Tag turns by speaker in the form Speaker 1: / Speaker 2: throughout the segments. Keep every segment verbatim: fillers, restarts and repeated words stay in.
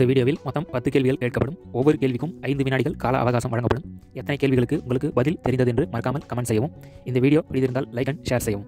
Speaker 1: இந்த வீடியோவில் மொத்தம் பத்து கேள்விகள் கேட்கப்படும். ஒவ்வொரு கேள்விக்கும் ஐந்து வினாடிகள் கால அவகாசம் வழங்கப்படும். எத்தனை கேள்விகளுக்கு உங்களுக்கு பதில் தெரிந்தது என்று மறக்காமல் கமெண்ட் செய்யவும். இந்த வீடியோ பிடித்திருந்தால் லைக் அண்ட் ஷேர் செய்யவும்.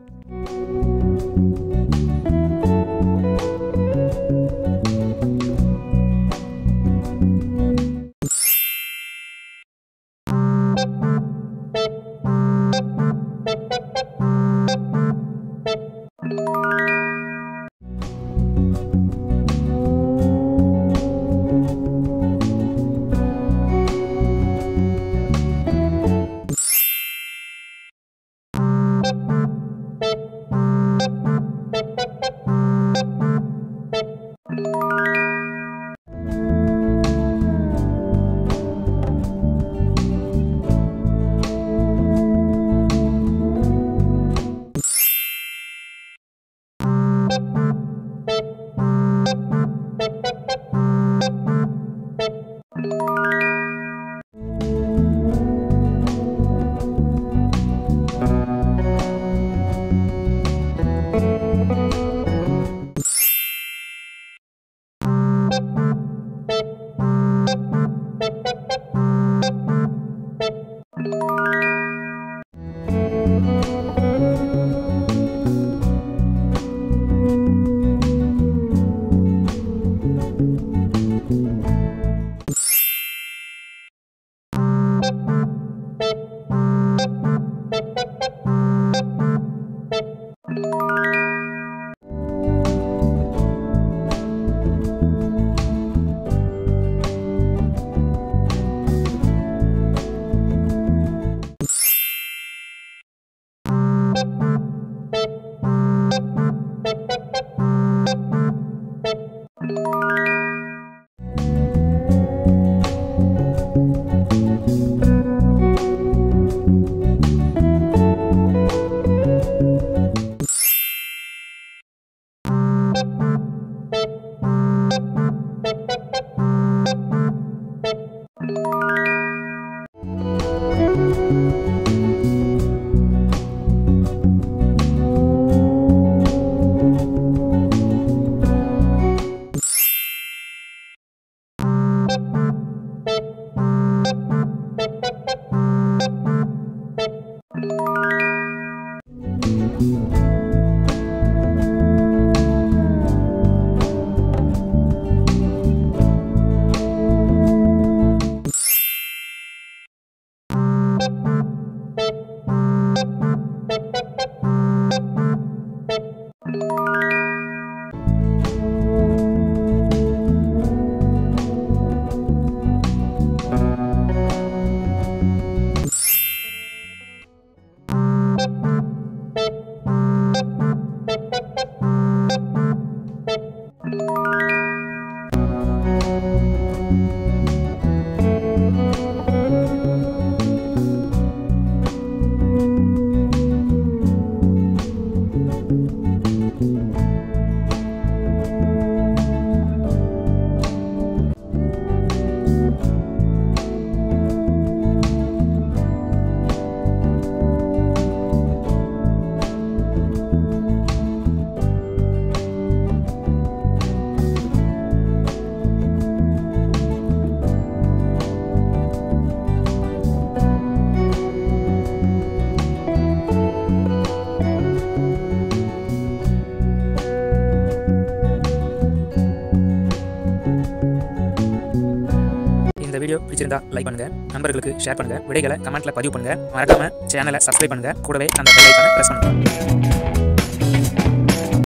Speaker 1: இந்த வீடியோ பிடிச்சிருந்தா லைக் பண்ணுங்க, நண்பர்களுக்கு ஷேர் பண்ணுங்க, விடைகளை கமெண்ட்ல பதிவு பண்ணுங்க, மறக்காம சேனலை சப்ஸ்கிரைப் பண்ணுங்க, கூடவே அந்த பெல் ஐகானை பிரஸ் பண்ணுங்க.